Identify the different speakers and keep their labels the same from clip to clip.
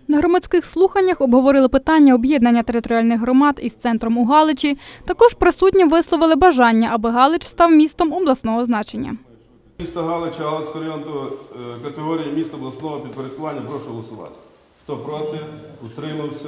Speaker 1: На громадських слуханнях обговорили питання об'єднання територіальних громад із центром у Галичі. Також присутні висловили бажання, аби Галич став містом обласного значення.
Speaker 2: Місто Галич, Галицького району категорії міста обласного підпорядкування. Прошу голосувати. Хто проти? Утримався?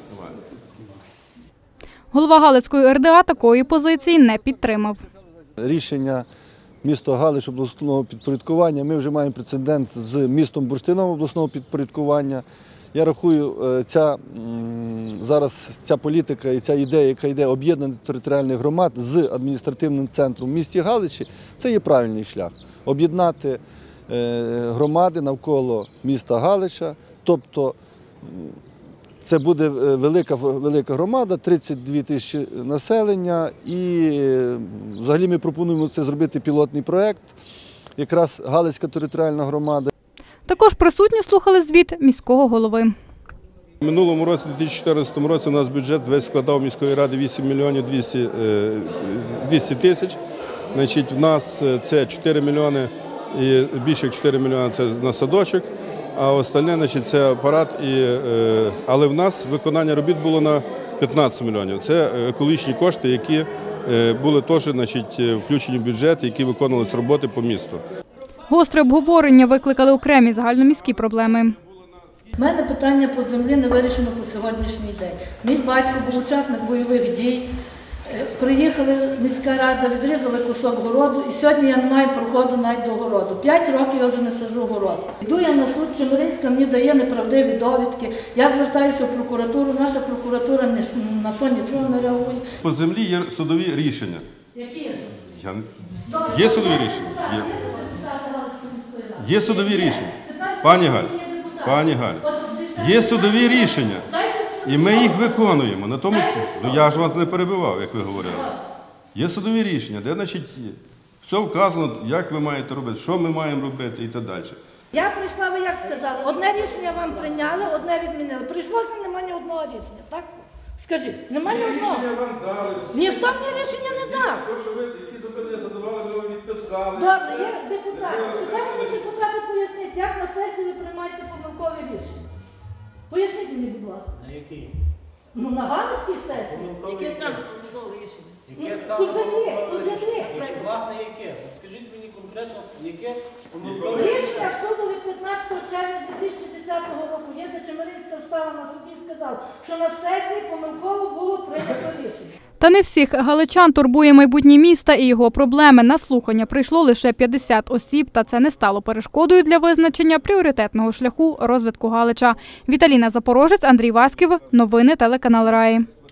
Speaker 1: Голова Галицької РДА такої позиції не підтримав.
Speaker 3: Рішення міста Галич обласного підпорядкування, ми вже маємо прецедент з містом Бурштином обласного підпорядкування. Я рахую, зараз ця політика і ця ідея, яка йде об'єднання територіальних громад з адміністративним центром в місті Галичі, це є правильний шлях. Об'єднати громади навколо міста Галича, тобто це буде велика громада, 32 тисячі населення, і взагалі ми пропонуємо це зробити пілотний проєкт, якраз Галицька територіальна громада.
Speaker 1: Також присутні слухали звіт міського голови.
Speaker 2: У минулому році, у 2014 році, у нас бюджет весь складав міської ради 8 мільйонів 200 тисяч. Значить, в нас це 4 мільйони і більше як 4 мільйони – це на садочок, а остальне, значить, це апарат. Але в нас виконання робіт було на 15 мільйонів. Це екологічні кошти, які були теж, значить, включені в бюджет, які виконувалися роботи по місту.
Speaker 1: Гостре обговорення викликали окремі загальноміські проблеми.
Speaker 4: У мене питання по землі не вирішено по сьогоднішній день. Мій батько був учасник бойових дій. Приїхали, міська рада, відрізали кусок городу, і сьогодні я не маю проходу навіть до городу. 5 років я вже не саджу город. Йду я на суд, Чемеринська мені дає неправдиві довідки. Я звертаюся в прокуратуру, наша прокуратура на то нічого не реагує.
Speaker 2: По землі є судові рішення.
Speaker 4: Які є судові?
Speaker 2: Є судові рішення? Є судові рішення. Пані Галь, є судові рішення. І ми їх виконуємо. На тому, я ж вам не перебивав, як ви говорили. Є судові рішення, де, значить, все вказано, як ви маєте робити, що ми маємо робити і так далі.
Speaker 4: Я прийшла, ви як сказали, одне рішення вам прийняли, одне відмінили. Прийшлося, немає ні одного рішення, так? Скажіть, немає ні одного. Ніхто мені рішення не дав.
Speaker 2: То, що ви які запитання задавали, ви вам відписали.
Speaker 4: Добре, є депутат. Сьогодні мені депутати поясніть, як на сесії ви приймаєте помилкові рішення. Поясніть мені, будь ласка.
Speaker 5: На який?
Speaker 4: Ну, на Галицькій сесії.
Speaker 5: Яке саме помилкове рішення?
Speaker 4: По землі, по землі.
Speaker 5: Власне, яке? Скажіть мені конкретно, яке помилкове
Speaker 4: Рішення суду від 15 червня 2010 року є, де Чемеринська встала на суді і сказала, що на сесії помилково було прийнято рішення.
Speaker 1: Та не всіх галичан турбує майбутнє міста і його проблеми. На слухання прийшло лише 50 осіб, та це не стало перешкодою для визначення пріоритетного шляху розвитку Галича. Віталіна Запорожець, Андрій Васьків. Новини телеканал Раї.